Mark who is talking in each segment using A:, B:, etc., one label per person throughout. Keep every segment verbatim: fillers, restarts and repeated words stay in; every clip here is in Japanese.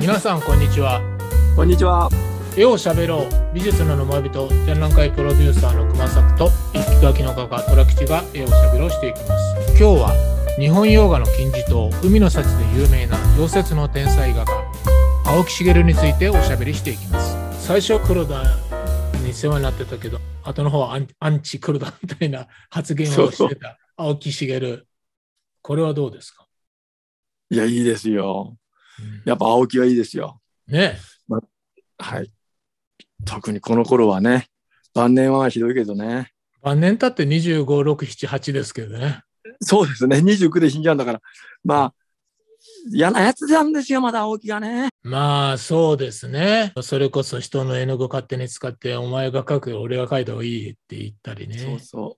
A: 皆さんこんにちは。
B: こんにちは。
A: 絵をしゃべろう美術の沼人展覧会プロデューサーの熊作と一匹垣の画家虎吉が絵をしゃべろうしていきます。今日は日本洋画の金字塔海の幸で有名な溶接の天才画家青木繁についておしゃべりしていきます。最初黒田に世話になってたけど後の方はアン、アンチ黒田みたいな発言をしてた青木繁、これはどうですか？
B: いや、いいですよ。やっぱ青木はいいですよ。
A: ねえ、
B: ま、はい。特にこの頃はね、晩年はひどいけどね。
A: 晩年経ってにじゅうご、ろく、なな、はちですけどね。
B: そうですね。にじゅうきゅうで死んじゃうんだから。まあ、嫌なやつなんですよ、まだ青木がね。
A: まあそうですね。それこそ人の絵の具勝手に使ってお前が描くよ俺が描いた方がいいって言ったりね。
B: そうそう。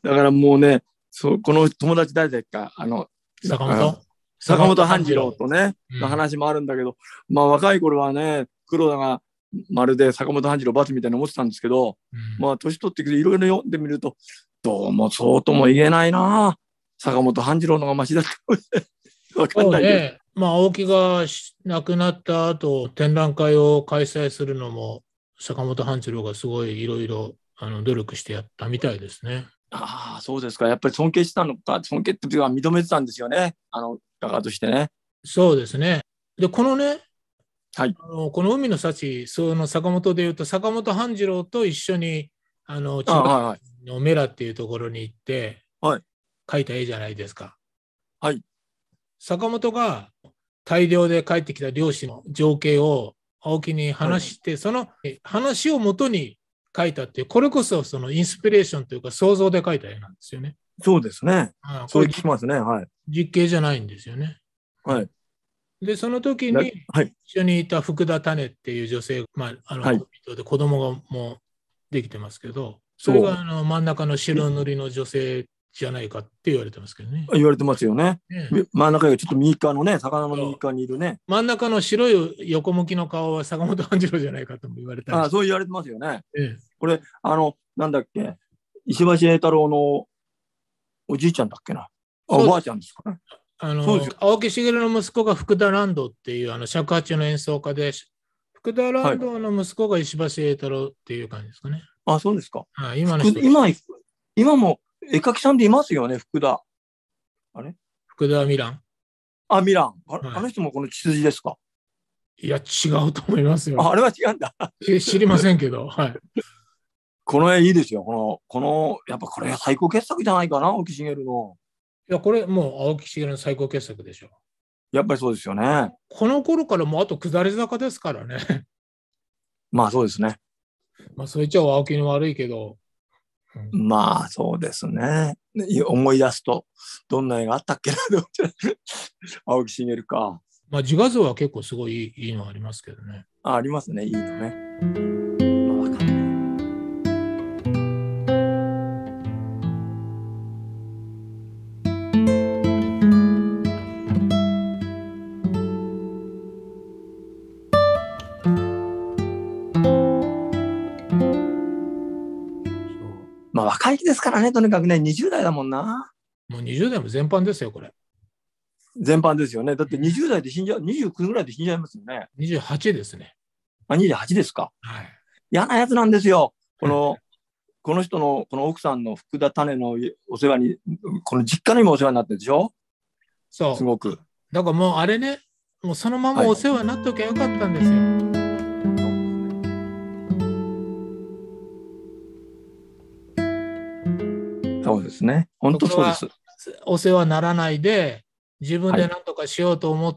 B: だからもうね、そうこの友達誰だか、あの、
A: 坂本
B: 坂本半次郎とね、
A: うん、
B: の話もあるんだけど、まあ若い頃はね、黒田がまるで坂本半次郎罰みたいに思ってたんですけど、うん、まあ年取ってきていろいろ読んでみると、どうもそうとも言えないな。坂本半次郎のがマシだってわかんないけど。
A: ね、まあ青木が亡くなった後、展覧会を開催するのも坂本半次郎がすごいいろいろ努力してやったみたいですね。
B: ああ、そうですか。やっぱり尊敬してたのか、尊敬っていうか認めてたんですよね。あの画家としてね。
A: そうですね。で、このね、
B: はい、
A: あのこの海の幸、その坂本でいうと、坂本半次郎と一緒にあの千葉のメラっていうところに行って、
B: はい、
A: 描いた絵じゃないですか。
B: はい。
A: 坂本が大量で帰ってきた漁師の情景を青木に話して、はい、その話をもとに描いたっていう、これこそそのインスピレーションというか想像で描いた絵なんですよね。
B: そうですね。
A: ああ、
B: それ聞きますね。はい。
A: 実景じゃないんですよね。
B: はい。
A: で、その時に一緒にいた福田種っていう女性、まあ、あの、はい、で子供がもうできてますけど、それがあの真ん中の白塗りの女性じゃないかって言われてますけどね。
B: 言われてますよね。ね、真ん中がちょっと右側のね、魚の右側にいるね。
A: 真ん中の白い横向きの顔は坂本半次郎じゃないかとも言われたり。
B: ああ、そう言われてますよね。
A: ええ、
B: これ、あの、なんだっけ、石橋栄太郎のおじいちゃんだっけな。あ、おばあちゃんですかね。
A: あの青木繁の息子が福田蘭堂っていうあの尺八の演奏家で、福田蘭堂の息子が石橋栄太郎っていう感じですかね。
B: はい、あ、そうですか。
A: はい、今の人
B: 今、今も絵描きさんでいますよね、福田。あれ
A: 福田ミラン。
B: あ、ミラン。あ、はい、あの人もこの血筋ですか？
A: いや、違うと思いますよ。
B: あ、あれは違うんだ。
A: 知りませんけど、はい。
B: この絵いいですよ。この、この、やっぱこれ最高傑作じゃないかな、青木繁の。
A: いや、これもう青木繁の最高傑作でしょ。
B: やっぱりそうですよね。
A: この頃からもうあと下り坂ですからね。
B: まあそうですね。
A: まあそれじゃ青木に悪いけど。
B: うん、まあそうですね。思い出すと、どんな絵があったっけな、青木繁か。
A: まあ自画像は結構すごいいいのありますけどね。
B: あ、ありますね、いいのね。まあ若い気ですからね、とにかくね、にじゅう代だもんな。
A: もうにじゅう代も全般ですよ、これ。
B: 全般ですよね。だってにじゅう代で死んじゃう、にじゅうきゅうぐらいで死んじゃいますよね。
A: にじゅうはちですね。
B: あ、にじゅうはちですか。
A: はい。
B: 嫌なやつなんですよ。この、この人の、この奥さんの福田種のお世話に、この実家にもお世話になってるでしょ。
A: そう。
B: すごく。
A: だからもうあれね、もうそのままお世話になっときゃよかったんですよ。
B: はい、そうですね。本当そうです。
A: お世話にならないで、自分で何とかしようと思って、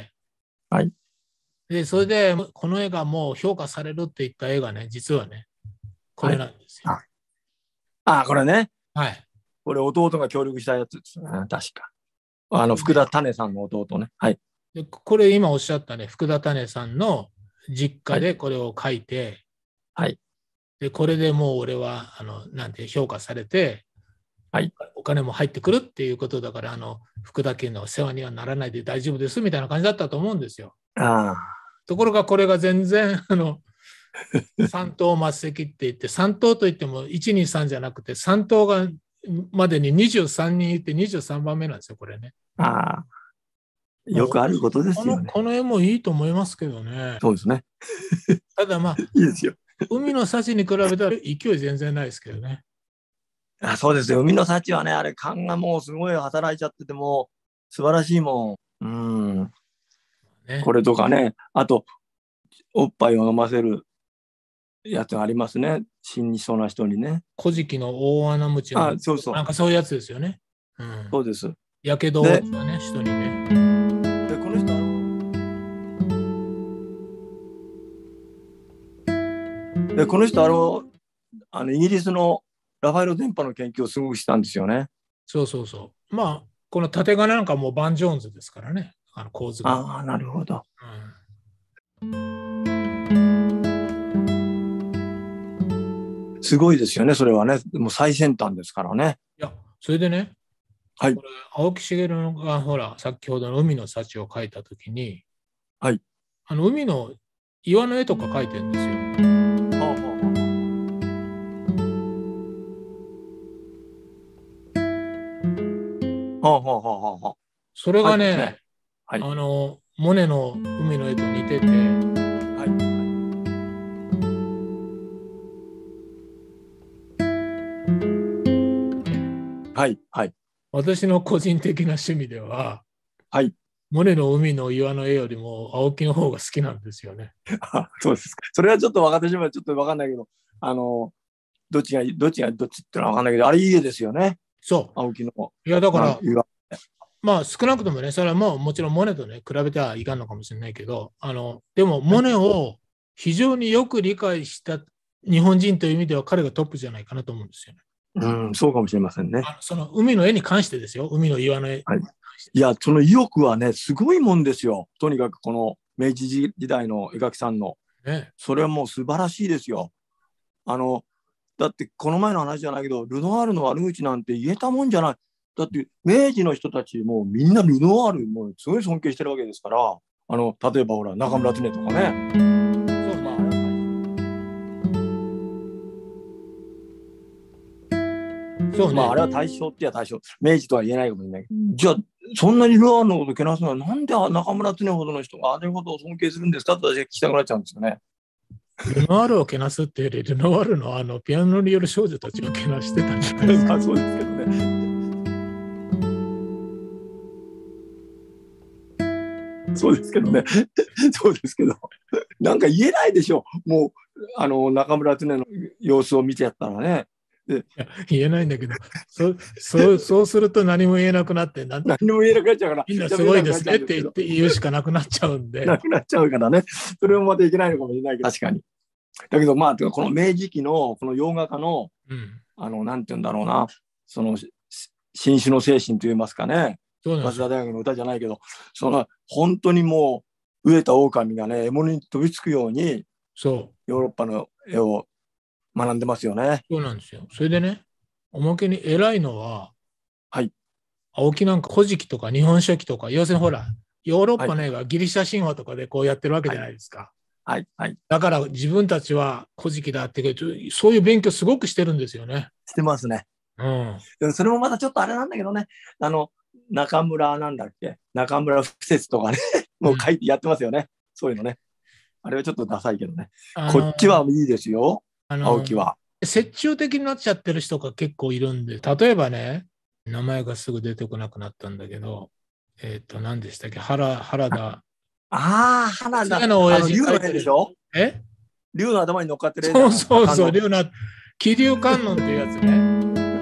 B: はい。
A: で、それで、この絵がもう評価されるって言った絵がね、実はね、これなんですよ。
B: はい、ああ、これね。
A: はい。
B: これ、弟が協力したやつですね。確か。あの、福田種さんの弟ね。はい。
A: でこれ、今おっしゃったね、福田種さんの実家でこれを書いて、
B: はい。
A: で、これでもう俺は、あの、なんて評価されて、
B: はい、
A: お金も入ってくるっていうことだから、あの、福田家の世話にはならないで大丈夫ですみたいな感じだったと思うんですよ。
B: ああ。
A: ところがこれが全然あの三等末席って言って三等といってもいちにさんじゃなくて三等がまでににじゅうさんにんいてにじゅうさんばんめなんですよこれね。
B: ああ。 よくあることです
A: この、
B: よね。
A: この絵もいいと思いますけどね。
B: そうですね。
A: ただまあ、
B: いいですよ。
A: 海の幸に比べたら勢い全然ないですけどね。
B: あ、そうですよ。海の幸はね、あれ、勘がもうすごい働いちゃってても、素晴らしいもん。うん。
A: ね。
B: これとかね、あと、おっぱいを飲ませるやつがありますね。死にそうな人にね。
A: 古事記の大穴ムチの、
B: あ、そうそう。
A: なんかそういうやつですよね。うん。
B: そうです。
A: やけどを
B: で、
A: 負ったね、人にね。
B: でこの人、あの、でこの人、あの、あのイギリスのラファエロ電波の研究をすごくしたんですよね。
A: そうそうそう。まあ、この縦金なんかもうバン・ジョーンズですからね、あの構図が。
B: ああ、なるほど。
A: うん、
B: すごいですよね、それはね。もう最先端ですからね。
A: いや、それでね、
B: はい。
A: これ青木茂がほら、先ほどの海の幸を描いたときに、
B: はい。
A: あの海の岩の絵とか描いてるんですよ。
B: はあはあはあはあはあはあ。
A: それがね、
B: ねはい、
A: あの、モネの海の絵と似てて、
B: はいはいはい。
A: 私の個人的な趣味では、
B: はい。
A: モネの海の岩の絵よりも青木の方が好きなんですよね。
B: あ、そうですか。それはちょっと分かってしまう。ちょっと分かんないけど、あの、どっちが、どっちがどっちってのは分かんないけど、あれいい絵ですよね。
A: そう。
B: 青木の。
A: いや、だから、
B: 岩
A: まあ少なくともね、それはもうもちろんモネとね、比べてはいかんのかもしれないけど、あの、でもモネを非常によく理解した日本人という意味では彼がトップじゃないかなと思うんですよね。
B: うん、そうかもしれませんね。
A: あのその海の絵に関してですよ、海の岩の絵。
B: はい。いや、その意欲はね、すごいもんですよ。とにかくこの明治時代の絵描きさんの。
A: ね、
B: それはもう素晴らしいですよ。あの、だってこの前の話じゃないけど、ルノワールの悪口なんて言えたもんじゃない。だって明治の人たちもうみんなルノワールもうすごい尊敬してるわけですから、あの、例えばほら、中村常とかね。
A: そうまあ、そうね。
B: まあ、あれは大正ってや大正。明治とは言えないかもしれないけど。じゃあ、そんなにルノワールのことけなすのは、なんで中村常ほどの人があれほど尊敬するんですかって私は聞きたくなっちゃうんですよね。
A: ルノワールをけなすってより、ルノワールのあのピアノによる少女たちをけなしてたんじゃないですか。
B: そうですけどね。そうですけどね。そうですけど。なんか言えないでしょ。もう、あの、中村常の様子を見てやったらね。
A: いや言えないんだけど、そそうそうすると何も言えなくなって、な
B: 何も言えなくなっちゃうから。
A: みんなすごいですねって言って言うしかなくなっちゃうんで。
B: なくなっちゃうからね。それもまたいけないのかもしれないけど、確かに。だけど、まあ、この明治期のこの洋画家の、うん、あの、なんて言うんだろうな、その、新種の精神といいますかね、早稲田大学の歌じゃないけど、その、本当にもう、飢えた狼がね、獲物に飛びつくように、
A: そう。
B: ヨーロッパの絵を学んでますよね。
A: そうなんですよ。それでね、おまけに偉いのは、
B: はい。
A: 青木なんか古事記とか日本書紀とか、要するにほら、ヨーロッパの絵がギリシャ神話とかでこうやってるわけじゃないですか。
B: はい。はい。
A: だから自分たちは古事記だってそういう勉強すごくしてるんですよね。
B: してますね。
A: うん。
B: それもまたちょっとあれなんだけどね、あの、中村なんだっけ、中村不説とかね、もう書いてやってますよね、うん、そういうのね。あれはちょっとダサいけどね。こっちはいいですよ、青木は。
A: 折衷的になっちゃってる人が結構いるんで、例えばね、名前がすぐ出てこなくなったんだけど、えっ、ー、と、何でしたっけ、原、原田。
B: ああ、原田。
A: あの親父
B: 竜の絵でしょ？
A: え？
B: 竜の頭に乗っかってる絵。
A: そうそうそう、竜の、気流観音っていうやつね。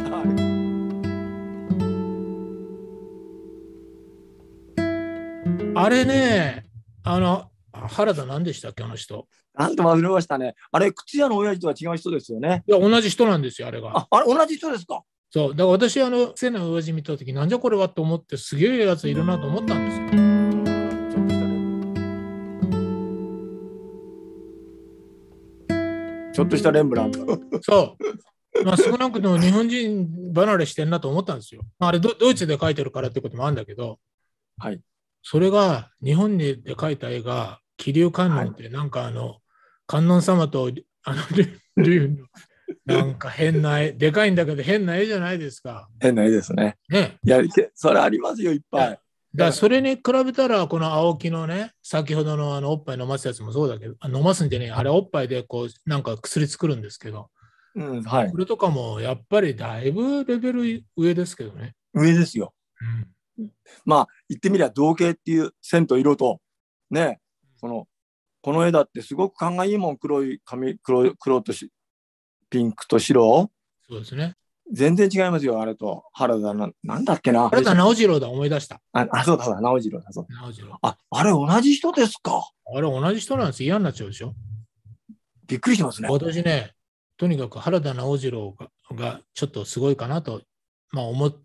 A: あれね、あの、原田何でしたっけ、あの人。
B: なんと忘れましたね。あれ、靴屋の親父とは違う人ですよね。
A: いや、同じ人なんですよ、あれが。
B: あ、あれ、同じ人ですか？
A: そう。だから私、あの、背の親父見たとき、なんじゃこれはと思って、すげえやついるなと思ったんですよ。
B: ちょっとしたレンブラント。
A: そう。まあ、少なくとも日本人離れしてんなと思ったんですよ。あれド、ドイツで描いてるからってこともあるんだけど、
B: はい。
A: それが日本で描いた絵が、気流観音って、なんかあの、はい、観音様と、あの、竜の、なんか変な絵、でかいんだけど変な絵じゃないですか。
B: 変な絵ですね。
A: ね。
B: いや、それありますよ、いっぱい。
A: だからそれに比べたら、この青木のね、先ほどのあのおっぱい飲ますやつもそうだけど、あ飲ますんじゃねえ、あれおっぱいでこう、なんか薬作るんですけど、
B: うん、はい。
A: これとかもやっぱりだいぶレベル上ですけどね。
B: 上ですよ。
A: うん、
B: まあ、言ってみりゃ同型っていう線と色と、ね、この、この絵だってすごく勘がいいもん、黒い髪、黒い、黒とし、ピンクと白。
A: そうですね。
B: 全然違いますよ、あれと。原田な、なんだっけな。
A: 原田直次郎だ、思い出した。
B: あ、あそうだ、そうだ、直次郎だ、そう。
A: 直次郎。
B: あ、あれ同じ人ですか。
A: あれ同じ人なんです。嫌になっちゃうでしょ。
B: びっくりしますね。
A: 私ね、とにかく原田直次郎が、がちょっとすごいかなと、まあ、思って、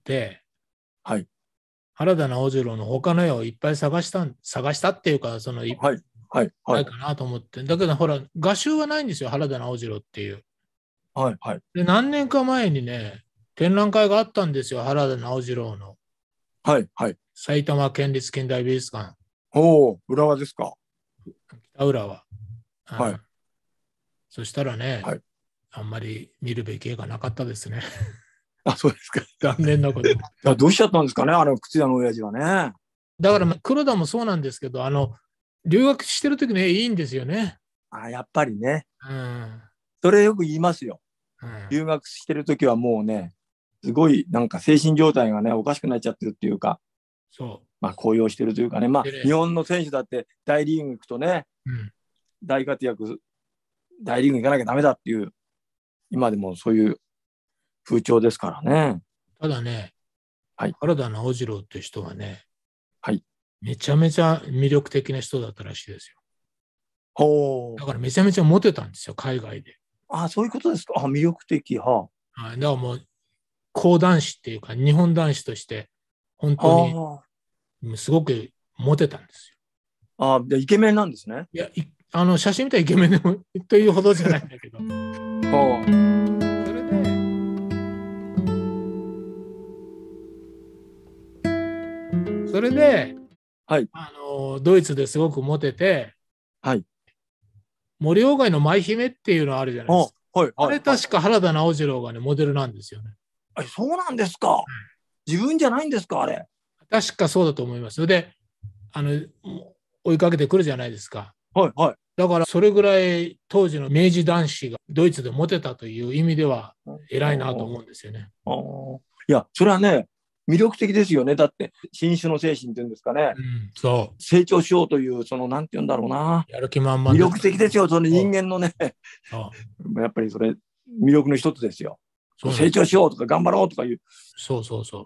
B: はい。
A: 原田直次郎の他の絵をいっぱい探した、探したっていうか、その、いっ
B: はい、はい、は
A: ないいかなと思って。だけど、ほら、画集はないんですよ、原田直次郎っていう。
B: はい、はい。
A: で、何年か前にね、展覧会があったんですよ、原田直次郎の。
B: はい、はい。
A: 埼玉県立近代美術館、
B: おお、浦和ですか。
A: 北浦和。
B: はい
A: うんそしたらね、
B: はい
A: あんまり見るべき絵がなかったですね。
B: あ、そうですか。い
A: 残念なことに。
B: や、どうしちゃったんですかね、あの靴屋の親父はね。
A: だからまあ黒田もそうなんですけど、あの留学してる時の絵いいんですよね。
B: あ、やっぱりね。
A: うん
B: それよく言いますよ。
A: うん、
B: 留学してる時はもうね、すごいなんか精神状態がね、おかしくなっちゃってるっていうか、
A: そ
B: まあ高揚してるというかね、まあ
A: でね
B: 日本の選手だって大リーグ行くとね、
A: う、うん、
B: 大活躍、大リーグ行かなきゃダメだっていう、今でもそういう風潮ですからね。
A: ただね、
B: はい、
A: 原田直次郎っていう人はね、
B: はい。
A: めちゃめちゃ魅力的な人だったらしいですよ。
B: ほう。
A: だからめちゃめちゃモテたんですよ、海外で。
B: あ、そういうことですか。あ、魅力的。は
A: はい、だからもう、講談師っていうか、日本男子として、本
B: あ。
A: 当
B: は
A: にすごくモテたんですよ。
B: あ。あ、でイケメンなんですね。
A: いや、いあの写真見たらイケメンでもというほどじゃないんだけど。
B: は
A: それで、それで、
B: はい
A: あのドイツですごくモテて、
B: はい。
A: 森鴎外の舞姫っていうのあるじゃないですか。
B: はい。
A: あれ確か原田直次郎がね、モデルなんですよね。
B: あ、そうなんですか。自分じゃないんですか、あれ。
A: 確かそうだと思います。で、あの追いかけてくるじゃないですか。
B: はいはい。
A: だからそれぐらい当時の明治男子がドイツでモテたという意味では偉いなと思うんですよね。
B: ああ。いや、それはね、魅力的ですよね。だって、新種の精神っていうんですかね。
A: うん、そう。
B: 成長しようという、その、なんて言うんだろうな。
A: やる気満々
B: 魅力的ですよ、その人間のね。
A: そう
B: やっぱりそれ、魅力の一つですよ。
A: そう
B: 成長しようとか、頑張ろうとかいう。
A: そうそうそう。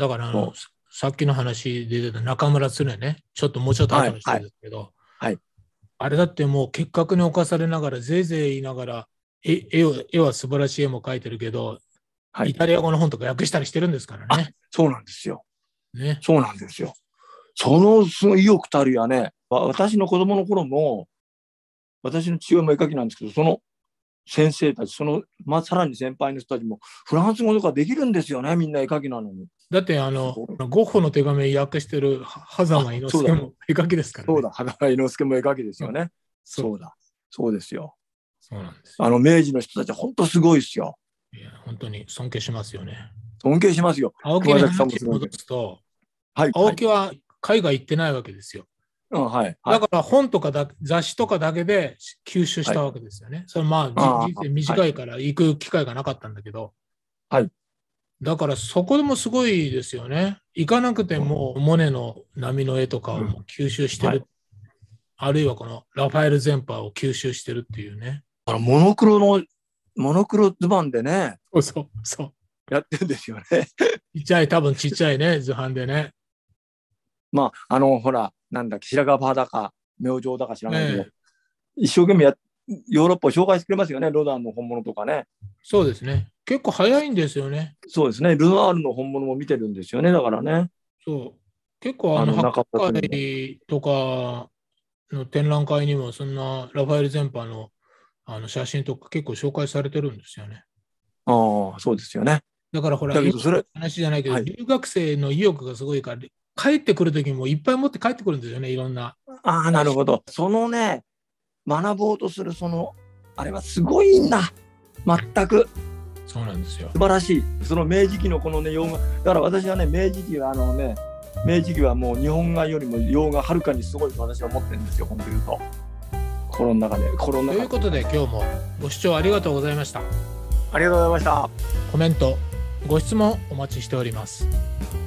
A: だからあの、
B: そ
A: さっきの話で出てた中村常ね、ちょっともうちょっと後の人ですけど、
B: はいはいはい
A: あれだってもう結核に侵されながら、ぜいぜい言いながら、絵絵を絵は素晴らしい絵も描いてるけど、
B: はい、
A: イタリア語の本とか訳したりしてるんですからね。
B: そうなんですよ。
A: ね。
B: そうなんですよ。そのすごい意欲たるやね、私の子供の頃も、私の父親も絵描きなんですけど、その先生たち、その、まあ、さらに先輩の人たちも、フランス語とかできるんですよね、みんな絵描きなのに。
A: だってあの、ゴッホの手紙訳してる狭間猪之助も絵描きですからね。
B: そうだ、狭間猪之助も絵描きですよね。そう、そうだ、そうですよ。
A: そうなんですよ。
B: あの明治の人たちは本当すごいですよ。
A: いや、本当に尊敬しますよね。
B: 尊敬しますよ。
A: 青木に話を戻すと、
B: はい、
A: 青木は海外行ってないわけですよ。
B: うんはいはい、
A: だから本とかだ雑誌とかだけで吸収したわけですよね。はい、それまあ人生短いから行く機会がなかったんだけど、
B: はい、
A: だからそこでもすごいですよね。行かなくてもモネの波の絵とかを吸収してる、うんはい、あるいはこのラファエル・ゼンパーを吸収してるっていうね。
B: あのモノクロのモノクロ図版でね、
A: そうそうそう
B: やってるんですよね。
A: ちっちゃい、多分ちっちゃいね、図版でね。
B: まあ、あの、ほら、なんだっけ、白樺だか、明星だか知らないけど、
A: ね、
B: 一生懸命や、ヨーロッパを紹介してくれますよね、ロダンの本物とかね。
A: そうですね。結構早いんですよね。
B: そうですね、ルノアールの本物も見てるんですよね、だからね。
A: そう。結構、あの、博会とかの展覧会にも、そんなラファエル・ゼンパーのあの写真とか結構紹介されてるんですよね。
B: ああ、そうですよね。
A: だからほら、
B: だけどそれ
A: 話じゃないけど、
B: はい、
A: 留学生の意欲がすごいから、帰ってくるときもいっぱい持って帰ってくるんですよね、いろんな。
B: ああ、なるほど。そのね、学ぼうとする、その、あれはすごいんだ。全く。
A: そうなんですよ。
B: 素晴らしい。その明治期のこのね、洋画。だから私はね、明治期はあのね、 明治期はもう日本画よりも洋画はるかにすごいと私は思ってるんですよ、本当に言うと。心の中で、心の中で。
A: ということで今日もご視聴ありがとうございました。
B: ありがとうございました。
A: コメント、ご質問お待ちしております。